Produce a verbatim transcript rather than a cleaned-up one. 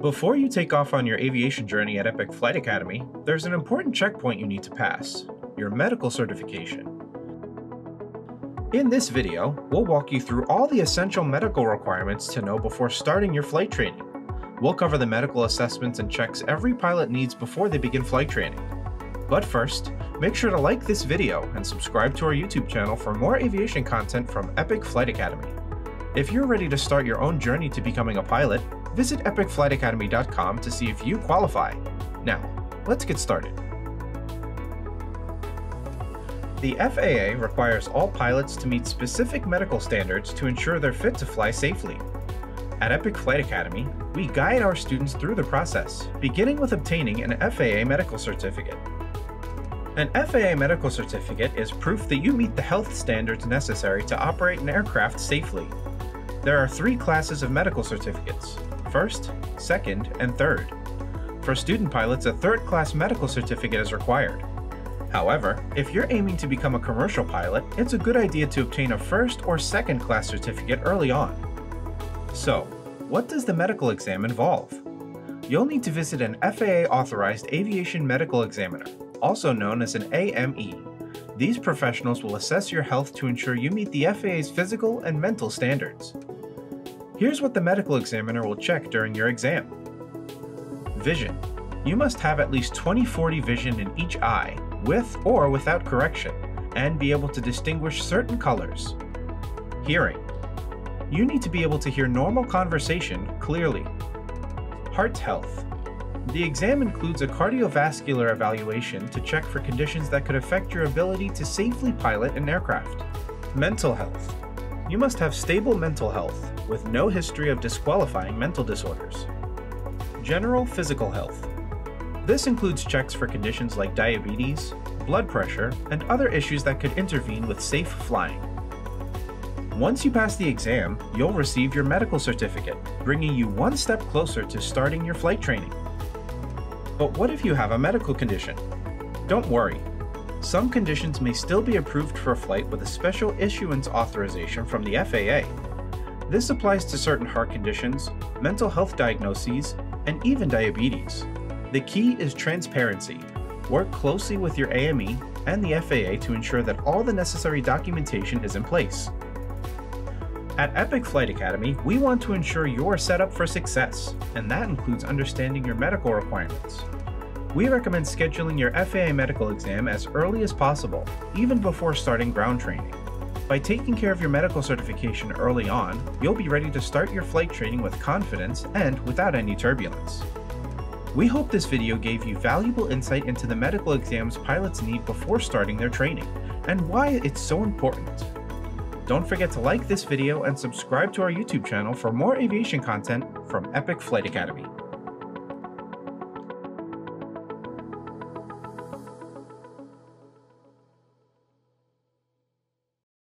Before you take off on your aviation journey at Epic Flight Academy, there's an important checkpoint you need to pass: your medical certification. In this video, we'll walk you through all the essential medical requirements to know before starting your flight training. We'll cover the medical assessments and checks every pilot needs before they begin flight training. But first, make sure to like this video and subscribe to our YouTube channel for more aviation content from Epic Flight Academy. If you're ready to start your own journey to becoming a pilot, visit epic flight academy dot com to see if you qualify. Now, let's get started. The F A A requires all pilots to meet specific medical standards to ensure they're fit to fly safely. At Epic Flight Academy, we guide our students through the process, beginning with obtaining an F A A medical certificate. An F A A medical certificate is proof that you meet the health standards necessary to operate an aircraft safely. There are three classes of medical certificates: first, second, and third. For student pilots, a third-class medical certificate is required. However, if you're aiming to become a commercial pilot, it's a good idea to obtain a first or second-class certificate early on. So, what does the medical exam involve? You'll need to visit an F A A-authorized aviation medical examiner, also known as an A M E. These professionals will assess your health to ensure you meet the F A A's physical and mental standards. Here's what the medical examiner will check during your exam. Vision. You must have at least twenty forty vision in each eye, with or without correction, and be able to distinguish certain colors. Hearing. You need to be able to hear normal conversation clearly. Heart health. The exam includes a cardiovascular evaluation to check for conditions that could affect your ability to safely pilot an aircraft. Mental health. You must have stable mental health, with no history of disqualifying mental disorders. General physical health. This includes checks for conditions like diabetes, blood pressure, and other issues that could intervene with safe flying. Once you pass the exam, you'll receive your medical certificate, bringing you one step closer to starting your flight training. But what if you have a medical condition? Don't worry. Some conditions may still be approved for a flight with a special issuance authorization from the F A A. This applies to certain heart conditions, mental health diagnoses, and even diabetes. The key is transparency. Work closely with your A M E and the F A A to ensure that all the necessary documentation is in place. At Epic Flight Academy, we want to ensure you're set up for success, and that includes understanding your medical requirements. We recommend scheduling your F A A medical exam as early as possible, even before starting ground training. By taking care of your medical certification early on, you'll be ready to start your flight training with confidence and without any turbulence. We hope this video gave you valuable insight into the medical exams pilots need before starting their training, and why it's so important. Don't forget to like this video and subscribe to our YouTube channel for more aviation content from Epic Flight Academy.